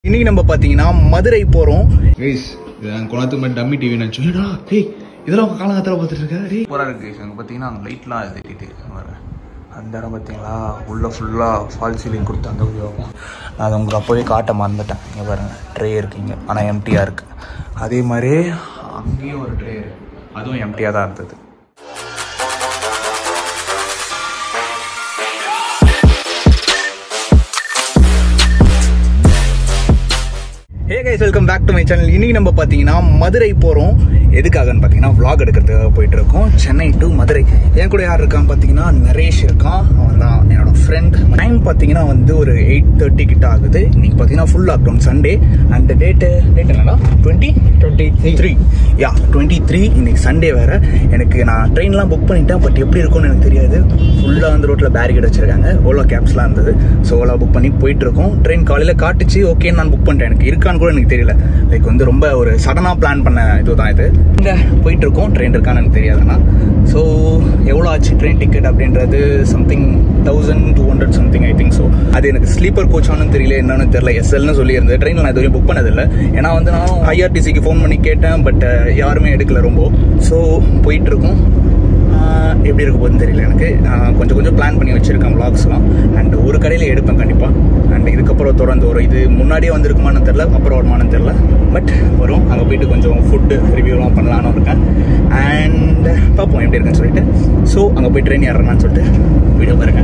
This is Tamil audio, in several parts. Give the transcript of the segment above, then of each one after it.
இன்னைக்கு நம்ம பாத்தீங்கன்னா மதுரை போறோம். கைஸ் நான் குளத்துக்கு மேல டம்மி டிவி நான் சொல்லிடா. டேய் இதெல்லாம் காலங்கத்துல பார்த்துட்டு இருக்கா. டேய் போறா இருக்கு கைஸ். அங்க பாத்தீங்கன்னா அங்க லைட்லாம் ஏத்திட்டு வர அந்த இடம் பாத்தீங்களா, உள்ள ஃபுல்லா ஃபால் சீலிங் கொடுத்து அந்த வியூவும் அது உங்களுக்கு அப்போவே காட்ட மறந்துட்டேன். இங்க பாருங்க ட்ரே இருக்குங்க, ஆனா எம்டியா இருக்கு. அதே மாதிரி அங்கேயும் ஒரு ட்ரே இருக்கு, அதுவும் எம்டியா தான் இருந்தது. Hey guys, welcome back to my channel. இன்னைக்கு நம்ம பார்த்தீங்கன்னா மதுரை போகிறோம். எதுக்காகன்னு பார்த்தீங்கன்னா vlog எடுக்கிறதுக்காக போயிட்டு இருக்கோம். சென்னை டு மதுரை. என் கூட யார் இருக்கான்னு பார்த்தீங்கன்னா நரேஷ் இருக்கான். அவன் தான் என்னோட ஃப்ரெண்ட். டைம் பார்த்தீங்கன்னா வந்து ஒரு 8:30 கிட்ட ஆகுது. இன்னைக்கு பார்த்தீங்கன்னா full lockdown Sunday. And date என்னன்னா 23 யா 23. இன்னைக்கு சண்டே வேற. எனக்கு நான் ட்ரெயின்லாம் புக் பண்ணிட்டேன், பட் எப்படி இருக்கும்னு எனக்கு தெரியாது. ஃபுல்லாக வந்து ரோட்டில் பேரிகேட் வச்சிருக்காங்க. ஓலோ கேப்ஸ்லாம் இருந்தது. ஸோ ஓலா புக் பண்ணி போயிட்டு இருக்கோம். ட்ரெயின் காலையில் காட்டுச்சு, ஓகே நான் புக் பண்ணிட்டேன். எனக்கு இருக்கான்னு கூட எனக்கு தெரியல. லைக் வந்து ரொம்ப ஒரு சடனாக பிளான் பண்ண இதுதான் இது. இங்கே போயிட்டு இருக்கோம், ட்ரெயின் இருக்கான்னு எனக்கு தெரியாதுண்ணா. ஸோ எவ்வளோ ஆச்சு ட்ரெயின் டிக்கெட் அப்படின்றது something 1200 something I think. So அது எனக்கு ஸ்லீப்பர் கோச்சானு தெரியல, என்னன்னு தெரியல. எஸ்எல்னு சொல்லியிருந்தது. ட்ரெயினில் நான் இதுவரையும் புக் பண்ணதில்லை. ஏன்னா வந்து நானும் ஐஆர்டிசிக்கு ஃபோன் பண்ணி கேட்டேன், பட் யாருமே எடுக்கல ரொம்ப. ஸோ போயிட்டு இருக்கோம். எப்படி இருக்க போகுதுன்னு தெரியல எனக்கு. கொஞ்சம் கொஞ்சம் பிளான் பண்ணி வச்சுருக்கேன் vlogsலாம். அண்ட் ஒரு கடையில் எடுப்பேன் கண்டிப்பாக. அண்ட் இதுக்கப்புறம் தொடர்ந்து வரும். இது முன்னாடியே வந்திருக்குமான்னு தெரில, அப்புறம் வருமானு தெரில, பட் வரும். அங்கே போயிட்டு கொஞ்சம் ஃபுட்டு ரிவ்யூலாம் பண்ணலான்னு இருக்கேன். அண்ட் பார்ப்போம் எப்படி இருக்குன்னு சொல்லிட்டு. ஸோ அங்கே போய் ட்ரெயின் ஏறலான்னு சொல்லிட்டு வீடியோ பாருங்க.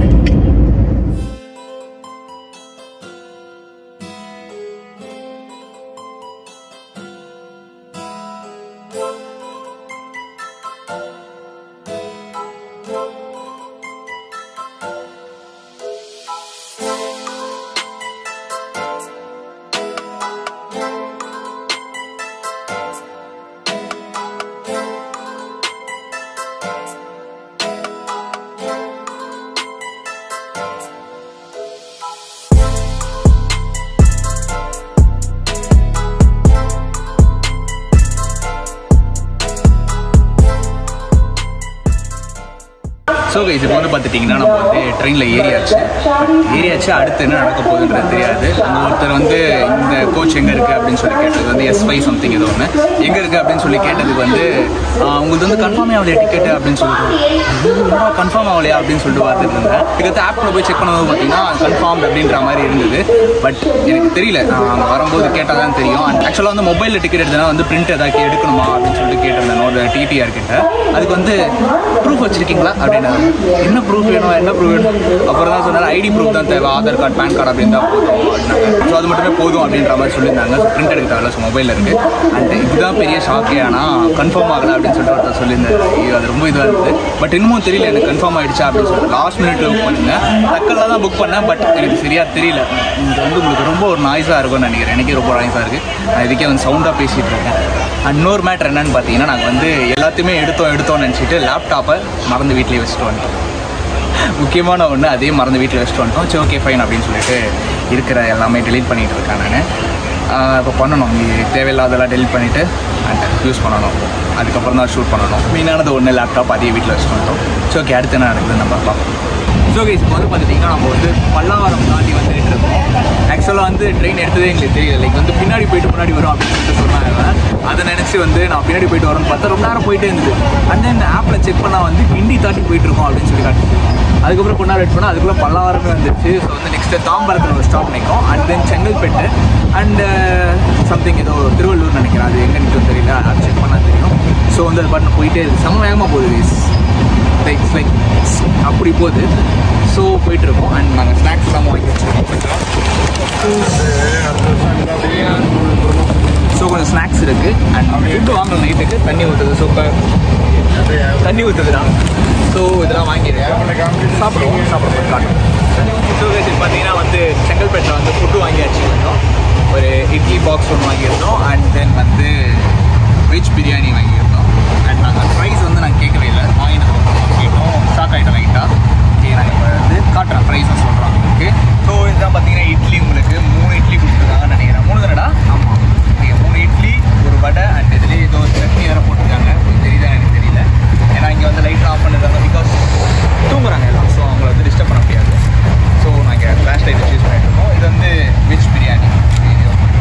ஸோ கைஸ், இப்போ வந்து பார்த்துட்டிங்கன்னா நம்ம வந்து ட்ரெயினில் ஏறியாச்சு. அடுத்து என்ன நடக்க போகுதுன்றது தெரியாது. அங்கே ஒருத்தர் வந்து இந்த கோச் எங்கே இருக்குது அப்படின்னு சொல்லி கேட்டது வந்து S5 சம்திங் ஏதோ ஒன்று எங்கே இருக்குது அப்படின்னு சொல்லி கேட்டதுக்கு வந்து உங்களுக்கு வந்து கன்ஃபார்ம் ஆகலையா டிக்கெட்டு அப்படின்னு சொல்லிட்டு கன்ஃபார்ம் ஆகலையா அப்படின்னு சொல்லிட்டு பார்த்துட்டு இருந்தேன். இதுக்கு ஆப்பில் போய் செக் பண்ணும்போது பார்த்தீங்கன்னா கன்ஃபார்ம் அப்படின்ற மாதிரி இருந்தது. பட் எனக்கு தெரியல, அங்கே வரும்போது கேட்டால் தான் தெரியும். அண்ட் ஆக்சுவலாக வந்து மொபைலில் டிக்கெட் எடுத்தனா வந்து பிரிண்ட் ஏதாவது எடுக்கணுமா அப்படின்னு சொல்லிட்டு கேட்டிருந்தேன் ஒரு டிடிஆர் கிட்ட. அதுக்கு வந்து ப்ரூஃப் வச்சிருக்கீங்களா அப்படின்னா, என்ன ப்ரூஃப் வேணும், என்ன ப்ரூஃப் வேணும்? அப்புறம் தான் சொன்னார் ஐடி ப்ரூஃப் தான் தேவை, ஆதார் கார்டு பேன் கார்டு அப்படின்னு தான் போதும் அப்படின்னாங்க. ஸோ அது மட்டுமே போதும் அப்படின்ற மாதிரி சொல்லியிருந்தாங்க. ஸோ பிரிண்ட் எடுக்க தேவையில்ல, ஸோ மொபைலில் இருக்குது. அண்ட் இதுதான் பெரிய ஷாக்கே. ஆனால் கன்ஃபார்ம் ஆகலை அப்படின்னு சொல்லிட்டு ஒருத்தர் சொல்லியிருந்தாரு. அது ரொம்ப இதுவாக இருக்குது. பட் இன்னமும் தெரியல எனக்கு கன்ஃபார்ம் ஆகிடுச்சா அப்படின்னு சொல்லிட்டு. லாஸ்ட் மினிட்ல புக் பண்ணியிருந்தேன். தக்கல்ல தான் புக் பண்ணேன், பட் எனக்கு சரியாக தெரியல. இது வந்து உங்களுக்கு ரொம்ப ஒரு நாய்ஸாக இருக்கும்னு நினைக்கிறேன். எனக்கே ரொம்ப நாய்ஸாக இருக்குது. நான் இதுக்கே வந்து சவுண்டாக பேசிகிட்டு இருக்கேன். அண்ட் இன்னொரு மேட்ரு என்னன்னு பார்த்தீங்கன்னா, நாங்கள் வந்து எல்லாத்தையுமே எடுத்தோம்னு நினச்சிட்டு லேப்டாப்பை மறந்து வீட்டிலேயே வச்சுட்டு வந்துட்டோம். முக்கியமான ஒன்று அதே மறந்து வீட்டில் வச்சுட்டு வந்துட்டோம். சரி ஓகே ஃபைன் அப்படின்னு சொல்லிட்டு இருக்கிற எல்லாமே டெலீட் பண்ணிகிட்டு இருக்கேன் நான். இப்போ பண்ணணும், தேவையில்லாதெல்லாம் டெலிட் பண்ணிவிட்டு அண்ட் யூஸ் பண்ணணும். அதுக்கப்புறம் தான் ஷூட் பண்ணணும். மெயினானது ஒன்று லேப்டாப் அதே வீட்டில் வச்சுட்டு வந்துட்டோம். சரி ஓகே, அடுத்து என்ன நடக்குதுன்னு நம்ம பார்ப்போம். ஸோ கைஸ், இப்போ வந்து பார்த்துட்டிங்கன்னா நம்ம வந்து பல்லாவரம் தாண்டி வந்துட்டு இருக்கோம். ஆக்சுவலாக வந்து ட்ரெயின் எடுத்ததே எங்களுக்கு தெரியல. லைக் வந்து பின்னாடி போயிட்டு முன்னாடி வரும் அப்படின்னு சொல்லிட்டு சொன்னாங்க. அதை நினச்சி வந்து நான் பின்னாடி போயிட்டு வரேன்னு பார்த்தா ரொம்ப நேரம் போயிட்டே இருந்தது. அண்ட் தென் ஆப்பில் செக் பண்ணால் வந்து கிண்டி தாண்டி போயிட்டு இருக்கோம் அப்படின்னு சொல்லி காட்டுது. அதுக்கப்புறம் கொண்டாட வெயிட் பண்ணால் அதுக்குள்ளே பல்லாவரமே வந்துருச்சு. ஸோ வந்து நெக்ஸ்ட்டு தாம்பரத்தில் ஒரு ஸ்டாப் நிற்கும். And then Chengalpattu and something ஏதோ திருவள்ளூர் நினைக்கிறேன். அது எங்கே நிற்கும் தெரியல, அது செக் பண்ணால் தெரியும். ஸோ வந்து அது பண்ண போயிட்டே இருக்குது. செம்ம வேகமாக போகுது லைக் அப்படி போகுது. ஸோ போயிட்டுருக்கோம். அண்ட் நாங்கள் ஸ்நாக்ஸ் எல்லாம் வாங்கி வச்சுருக்கோம். ஸோ கொஞ்சம் ஸ்நாக்ஸ் இருக்குது. அண்ட் ஃபுட்டு வாங்கணும் நைட்டுக்கு. தண்ணி ஊற்றுது, சூப்பர் தண்ணி ஊற்றுதுடா. ஸோ இதெல்லாம் வாங்கிடுறேன், சாப்பிடுவோம் காட்டும். ஸோ பார்த்தீங்கன்னா வந்து செங்கல்பேட்டில் வந்து ஃபுட்டு வாங்கியாச்சு. ஒரு இட்லி பாக்ஸ் ஒன்று வாங்கியிருந்தோம். அண்ட் தென் வந்து வெஜ் பிரியாணி வாங்கியிருந்தோம். அண்ட் நாங்கள் ப்ரைஸ் வந்து நாங்கள் கேட்கவே இல்லை, வாங்கினோம். கேட்டோம், ஷாக் ஆகிட்டோம் லைட்டாக. ஓகே, நான் இப்போ வந்து காட்டுறேன் ப்ரைஸும் சொல்கிறோம் உங்களுக்கு. ஸோ இதுதான் பார்த்தீங்கன்னா இட்லி, உங்களுக்கு 3 இட்லி கொடுத்துருக்காங்கன்னு நினைக்கிறேன். 3 தானடா? ஆமாம், நீங்கள் 3 இட்லி, ஒரு வடை அண்ட் இதுலேயே ஏதோ சட்னி வேறு போட்டிருக்காங்க. தெரியுதா எனக்கு தெரியல. ஏன்னா இங்கே வந்து லைட் ஆஃப் பண்ணிருக்காங்க, பிகாஸ் தூங்குறாங்க எல்லாம். ஸோ அவங்கள வந்து டிஸ்டர்ப் பண்ண முடியாது. ஸோ நாங்கள் ஃப்ளாஷ் லைட் யூஸ் பண்ணிட்டு இருக்கோம். இது வந்து வெஜ் பிரியாணி.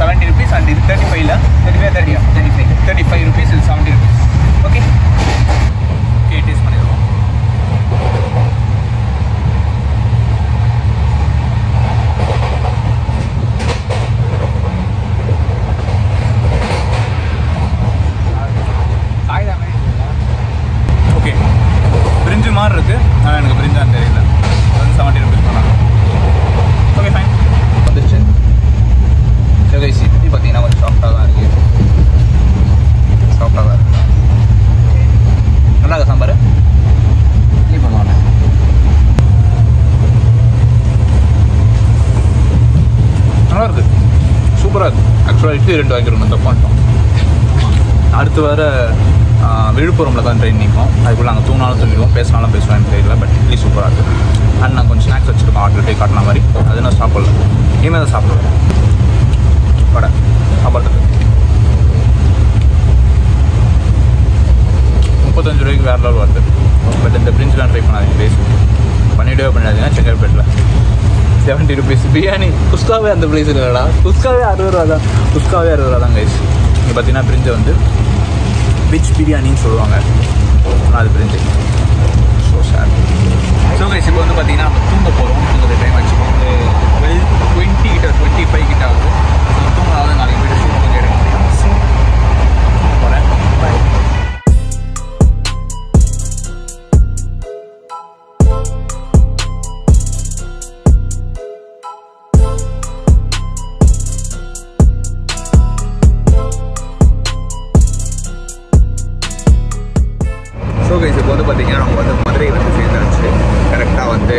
70 rupees and இது 35ல 35 rupees இது 70 rupees. ஓகே டேஸ்ட் பண்ணிடுவோம். ஓகே பிரிஞ்சு மாதிரி இருக்குது, ஆனால் எனக்கு பிரிஞ்சான்னு தெரியல. அது வந்து 70 rupees பண்ணாங்க. ஓகே ஃபைன் வந்துருச்சு. கைஸ் இப்படி பார்த்தீங்கன்னா கொஞ்சம் சாஃப்டாக தான் இருக்குது. சாஃப்டாக தான் இருக்குது. நல்லா இருக்கா சாம்பார்? நீ பண்ணுவாங்க. நல்லா இருக்குது, சூப்பராக இருக்குது. ஆக்சுவலாக இட்லி 2 வாங்கிருந்தோம், தப்பு பண்ணிட்டோம். அடுத்து வேறு விழுப்புரமில் தான் ட்ரெயின் நிற்கும். அதுக்குள்ளே நாங்கள் தூங்கினாலும் தூங்கிடுவோம், பேசினாலும் பேசுவேன் தெரியல. பட் இட்லி சூப்பராக இருக்குது. அண்ட் நாங்கள் கொஞ்சம் ஸ்நாக்ஸ் வச்சுருக்கோம், ஆர்டர் போய் காட்டின மாதிரி. அது நான் சாப்பிடல, இனிமேல் தான் சாப்பிடுவேன். கடை சாப்பாட்டுக்கு 35 ரூபாய்க்கு வேறு லெவல் வருது. பட் இந்த பிரிஞ்சுலாம் ட்ரை பண்ணாதீங்க, ப்ளேஸ் பண்ணிவிடவே பண்ணாதீங்கன்னா செங்கல்பேட்டில் 70 rupees பிரியாணி. குஸ்காவே அந்த ப்ரைஸ் இல்லைடா, குஸ்காவே 60 ரூபா தான். குஸ்காவே 60 ரூபா தான் கைஸ். இங்கே பார்த்தீங்கன்னா பிரிஞ்சை வந்து வெஜ் பிரியாணின்னு சொல்லுவாங்க, ஆனால் அது பிரிஞ்சு ஸோ சேட். ஸோ கைஸ் இப்போ வந்து பார்த்தீங்கன்னா நம்ம தூங்க போகிறோம். தூங்குற டைம் வச்சுக்கோங்க, 12:20 கிட்ட 25 கிட்ட ஆகுது. ஸோ தூங்கினாவது நாளைக்கு வீடு ஷூட் பண்ணி எடுக்க முடியும். ஸோ போகிறேன், பாய். ஸோ கைஸ் இப்போ வந்து பார்த்தீங்கன்னா நம்ம வந்து மதுரை வந்து சேர்ந்தாச்சு. கரெக்டாக வந்து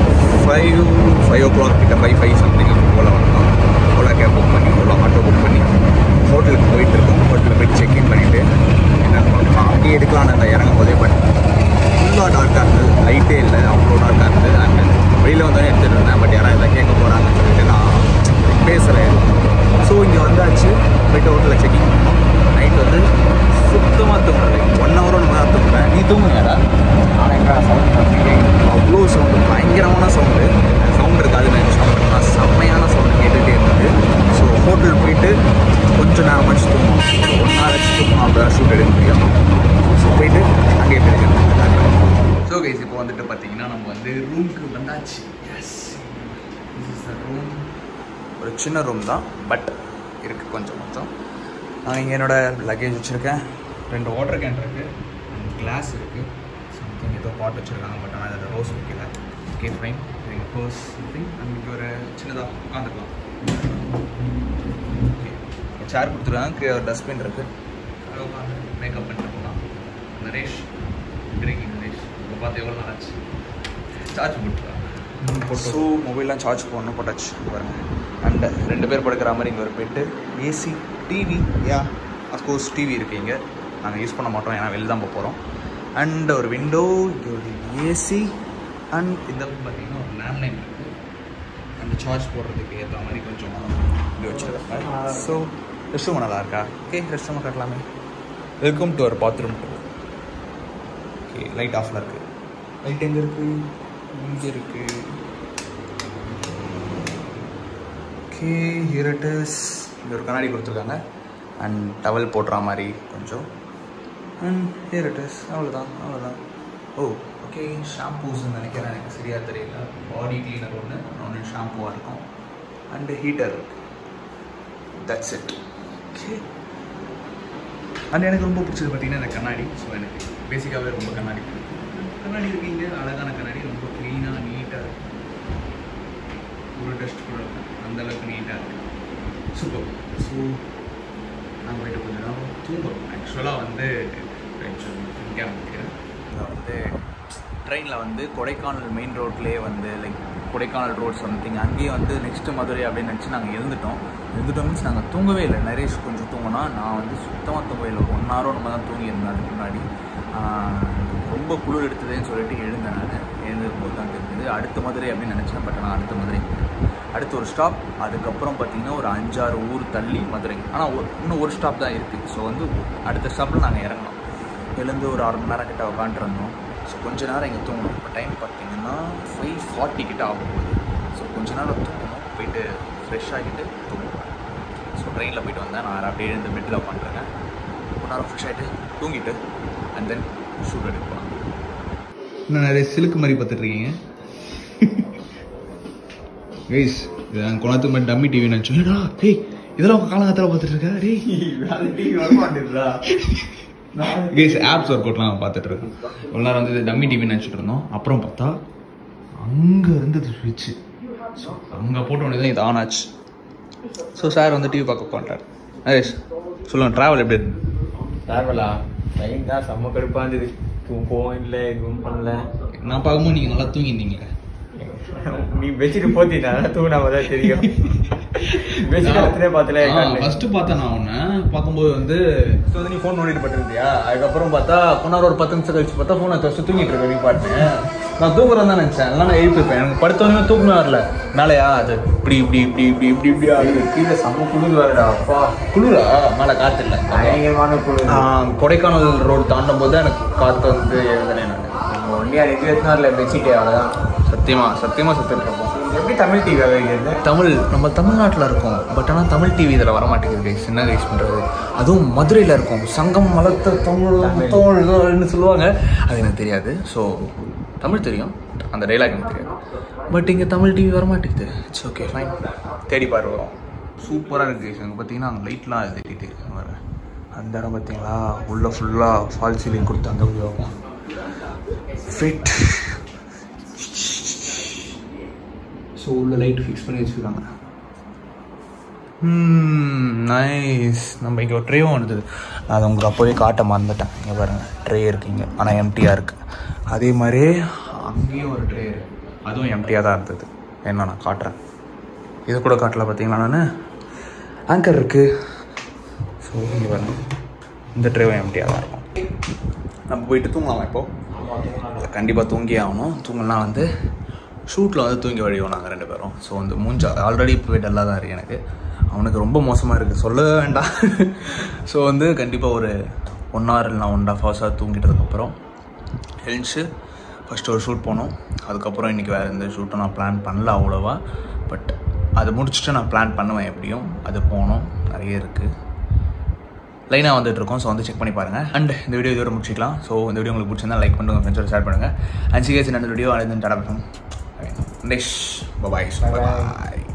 5 o'clock கிட்ட 5 something ஓலா வரணும். ஓலா கேப் புக் பண்ணி, ஓலா ஆட்டோ புக் பண்ணி ஹோட்டலுக்கு போயிட்டுருக்கோம். ஹோட்டலில் போய் செக்இன் பண்ணிவிட்டு என்னென்னு பார்க்கலாம். அங்கேயே எடுக்கலான்னு அந்த இறங்கும் போதே, பட் ஃபுல்லாக டார்க்காக இருந்தது, லைட்டே இல்லை, அவ்வளோ டார்க்காக இருந்தது. அண்ட் வெளியில் வந்தாலும் எடுத்துகிட்டு இருந்தேன். பட் யாராவது எதாவது கேட்க போகிறாங்கன்னு சொல்லிட்டு நான் பேசுகிறேன். ஸோ இங்கே வந்தாச்சு, போய்ட்டு ஹோட்டலில் செக்இன் பண்ணோம். நைட் வந்து சுத்தமாக தூங்குறது 1 hour நம்ம தான் தூங்குறேன். நீ தூங்குங்கடா. நான் எங்கே சவுண்ட் அவ்வளோ சவுண்டு, பயங்கரமான சவுண்டு இருக்காது நினச்சோம். பட் நான் செம்மையான சவுண்டு கேட்டுகிட்டே இருந்தது. ஸோ ஹோட்டல் போயிட்டு கொஞ்சம் நேரம் வச்சு தூங்கணும், 1 hour வச்சு தூங்கணும், அப்போ தான் ஷூட் எடுக்க முடியும். ஸோ போயிட்டு அங்கேயே போயிருக்கேன். ஸோ கைஸ் இப்போ வந்துட்டு பார்த்தீங்கன்னா நம்ம வந்து ரூமுக்கு வந்தாச்சு. Yes, this is the room. ஒரு சின்ன ரூம் தான், பட் இருக்குது கொஞ்சம். நான் இங்கே என்னோடய லக்கேஜ் வச்சுருக்கேன். 2 வாட்டர் கேன் இருக்குது, அண்ட் கிளாஸ் இருக்குது. சம்திங் ஏதோ பாட் வச்சுருக்காங்க, பட் ஆனால் அதில் ரோஸ் வைக்கல. Okay fine. எங்கள் பர்ஸ் சம்திங். அண்ட் இங்கே ஒரு சின்னதாக உட்காந்துக்கலாம். ஓகே, சேர் கொடுத்துருக்காங்க, ஒரு டஸ்ட்பின் இருக்குது. அதை உட்காந்து மேக்கப் பண்ணிட்டு போகலாம். நரேஷ் ட்ரிங்கிங் நரேஷ் இப்போ பார்த்து எவ்வளோ நாள் ஆச்சு. சார்ஜ் போட்டுருக்காங்க. ஸோ மொபைல்லாம் சார்ஜ் போடணும், போட்டாச்சு பாருங்கள். அண்ட் 2 பேர் படுக்கிற மாதிரி இங்கே ஒரு bed, AC, TV. Of course TV இருக்குது இங்கே, நாங்கள் யூஸ் பண்ண மாட்டோம், ஏன்னா வெளில தான் போகிறோம். அண்ட் ஒரு விண்டோ, இங்கே ஒரு ஏசி. அண்ட் இந்த பார்த்தீங்கன்னா ஒரு லேண்ட்லைன் இருக்குது. அந்த சார்ஜ் போடுறதுக்கு ஏற்ற மாதிரி கொஞ்சம் இங்கே வச்சுருக்காங்க. ஸோ ரெஸ்ட் ரூம் நல்லா இருக்கா? ஓகே, ரெஸ்ட் ரூம் கட்டலாமே. Welcome to our bathroom. Okay, light ஆஃபில் இருக்குது. லைட் எங்கே இருக்குது? இங்கே இருக்குது. Okay, here it is. இங்கே ஒரு கண்ணாடி கொடுத்துருக்காங்க அண்ட் டவல் போடுற மாதிரி கொஞ்சம். And here it is. அவ்வளோதான். ஓ ஓகே, ஷாம்பூஸ்ன்னு நினைக்கிறேன், எனக்கு சரியாக தெரியல. பாடி கிளீனர் ஒன்று ஷாம்பூவாக இருக்கும். அண்டு ஹீட்டர் இருக்குது. That's it. ஓகே, அண்ட் எனக்கு ரொம்ப பிடிச்சது பார்த்தீங்கன்னா இந்த கண்ணாடி. ஸோ எனக்கு பேசிக்காகவே ரொம்ப கண்ணாடி இருக்குது இங்கே. அழகான கண்ணாடி, ரொம்ப க்ளீனாக நீட்டாக இருக்குது. ஒரு டஸ்ட் கூட இருக்கும், அந்தளவுக்கு நீட்டாக இருக்குது. சூப்பர். ஸோ நான் போய்ட்டு கொஞ்சம் நேரம் தூங்குறோம். ஆக்சுவலாக வந்து நான் வந்து ட்ரெயினில் வந்து கொடைக்கானல் மெயின் ரோட்லேயே வந்து லைக் கொடைக்கானல் ரோட் சம்திங் அங்கேயே வந்து நெக்ஸ்ட்டு மதுரை அப்படின்னு நினச்சி நாங்கள் எழுந்துட்டோம் மீன்ஸ் நாங்கள் தூங்கவே இல்லை. நரேஷ் கொஞ்சம் தூங்கினா, நான் வந்து சுத்தமாக தூங்கவே இல்லை. 1 hour நம்ம தான் தூங்கியிருந்தேன். அதுக்கு முன்னாடி ரொம்ப குளிர் எடுத்ததுன்னு சொல்லிட்டு எழுந்தேன். நான் எழுந்திருக்கும்போது தான் தெரிஞ்சது அடுத்த மதுரை அப்படின்னு நினச்சேன். பட் நான் அடுத்த மதுரை அடுத்த ஒரு ஸ்டாப், அதுக்கப்புறம் பார்த்திங்கன்னா ஒரு 5-6 ஊர் தள்ளி மதுரை. ஆனால் இன்னும் ஒரு ஸ்டாப் தான் இருக்குது. ஸோ வந்து அடுத்த ஸ்டாப்பில் நாங்கள் இறங்கணும். எழுந்து ஒரு 1/2 மணி நேரம் கிட்ட உட்காந்துருந்தோம். ஸோ கொஞ்சம் நேரம் இங்கே தூங்கணும். இப்போ டைம் பார்த்திங்கன்னா 5:40 கிட்ட ஆகும் போது. ஸோ கொஞ்சம் நேரம் தூங்கணும், போயிட்டு ஃப்ரெஷ் ஆகிட்டு தூங்கணும். ஸோ ட்ரெயினில் போயிட்டு வந்தேன். நான் அப்படியே இந்த பெட்டில் உட்காந்துருக்கேன். 1 hour ஃப்ரெஷ் ஆகிட்டு தூங்கிட்டு அண்ட் தென் ஷூட் எடுக்க போகலாம். இன்னும் நிறைய சிலுக்கு மாதிரி பார்த்துட்ருக்கீங்க கைஸ். இது நான் குணத்துக்கு மாதிரி டம்மி டிவி நினச்சோம்டா. டேய் இதெல்லாம் உங்கள் காலங்காலத்தில் பார்த்துட்ருக்கா? டேய் டிவி வரமாட்டேன்றா கைஸ். ஆப்ஸ் ஒர்க் அவுட்லாம் பார்த்துட்ருக்கேன். இவ்வளோ நேரம் வந்து இது டம்மி டிவி நினச்சிட்டு இருந்தோம். அப்புறம் பார்த்தா அங்கே இருந்தது ஸ்விட்ச்சு. ஸோ அங்கே போட்ட உடனே தான் இது ஆன் ஆச்சு. ஸோ சார் வந்து டிவி பார்க்க உட்காந்துட்டார். நரேஷ் சொல்லுங்கள், ட்ராவல் எப்படி இருந்து? ட்ராவலா ட்ரெயின் தான் செம்ம கடுப்பாக இருந்தது. தூங்கவும் இல்லை, எதுவும் பண்ணல. நான் பார்க்கும்போது நீங்கள் நல்லா தூங்கியிருந்தீங்களே. நீ பெட்ஷீட் போத்தினா தூங்கினா தான் தெரியும். பெட்ஷீட் பார்த்தல ஃபஸ்ட்டு பார்த்தேன் நான் ஒன்று பார்க்கும்போது வந்து நீ ஃபோன் நோண்டிட்டு பட்டுருந்தியா. அதுக்கப்புறம் பார்த்தா கொண்டாட ஒரு 10 நிமிஷம் கழிச்சு பார்த்தா ஃபோனை தூங்கிட்டு இருக்கேன். நீ பாட்டு நான் தூங்குறேன் தான் நினச்சேன். எல்லாம் நான் எழுப்பிப்பேன். எனக்கு படுத்தவொடனே தூக்கமே வரல. மேலையா அது இப்படி இப்படி இப்படி இப்படி இப்படி இப்படி ஆகுது. கீழே செம்ம குளிர் வரடா. அப்பா குளிரா? மேலே காற்று இல்லை, பயங்கரமான குளிர். கொடைக்கானல் ரோடு தாண்டும் போது எனக்கு காற்று வந்து எழுதுனேன். நான் ஒன்றியா 24 பெட்ஷீட்டே அவ்வளோதான். சத்தியமாக சுற்றிட்டுருப்போம். எப்படி தமிழ் டிவி வைக்கிறது? தமிழ் நம்ம தமிழ்நாட்டில் இருக்கோம். பட் ஆனால் தமிழ் டிவி இதில் வரமாட்டேங்குது கைஸ். என்ன கைஸ் பண்ணுறது? அதுவும் மதுரையில் இருக்கும். சங்கம் வளர்த்த தமிழ்னு சொல்லுவாங்க. அது எனக்கு தெரியாது. ஸோ தமிழ் தெரியும், அந்த டைலாக் எனக்கு தெரியாது. பட் இங்கே தமிழ் டிவி வரமாட்டேங்குது. இட்ஸ் ஓகே ஃபைன், தேடி பாரு வரும். சூப்பராக இருக்குது கைஸ். அங்கே பார்த்தீங்கன்னா அங்கே லைட்லாம் அது தேடிட்டு வர அந்த இடம் பார்த்தீங்களா? உள்ள ஃபுல்லாக ஃபால் சீலிங் கொடுத்து அந்த உபயோகம் ஃபிட். ஸோ உள்ள லைட் ஃபிக்ஸ் பண்ணி வச்சுருக்காங்க. நைஸ். நம்ம இங்கே ஒரு ட்ரேவும் வந்தது. நான் அதை உங்களுக்கு அப்போவே காட்ட மறந்துட்டேன். இங்கே பாருங்கள், ட்ரே இருக்குங்க, ஆனால் எம்டியாக இருக்குது. அதே மாதிரி அங்கேயும் ஒரு ட்ரே இருக்குது, அதுவும் எம்டியாக தான் இருந்தது. என்ன நான் காட்டுறேன். இது கூட காட்டல பார்த்தீங்களா? நான் ஆங்கர் இருக்குது. ஸோ இங்கே பாருங்கள், இந்த ட்ரேவும் எம்டியாக தான் இருக்கும். நம்ம போயிட்டு தூங்கலாமா? இப்போது கண்டிப்பாக தூங்கியே ஆகணும். தூங்கலாம் வந்து ஷூட்டில் வந்து தூங்கி வழிவோம் நாங்கள் 2 பேரும். ஸோ வந்து மூஞ்சா ஆல்ரெடி இப்போவே டல்லாக தான் இருக்குது எனக்கு. அவனுக்கு ரொம்ப மோசமாக இருக்குது, சொல்லவே வேண்டாம். ஸோ வந்து கண்டிப்பாக ஒரு 1 hour இல்லைனா 1.5 hours தூங்கிட்டதுக்கப்புறம் எழுந்துச்சு ஃபஸ்ட்டு ஒரு ஷூட் போனோம். அதுக்கப்புறம் இன்றைக்கி வேறு எந்த ஷூட்டும் நான் பிளான் பண்ணல அவ்வளோவா. பட் அதை முடிச்சுட்டு நான் பிளான் பண்ணுவேன் எப்படியும். அது போனோம், நிறைய இருக்குது, லைனாக வந்துட்டுருக்கோம். ஸோ வந்து செக் பண்ணி பாருங்கள். அண்ட் இந்த வீடியோ இதோட முடிச்சிக்கலாம். ஸோ இந்த வீடியோ உங்களுக்கு பிடிச்சிருந்தா லைக் பண்ணுங்கள், ஃப்ரெண்ட்ஸோட ஷேர் பண்ணுங்கள். அண்ட் சிகேஸ் இந்த வீடியோ அழைந்து தடவை நெக்ஸ்ட் பாய்.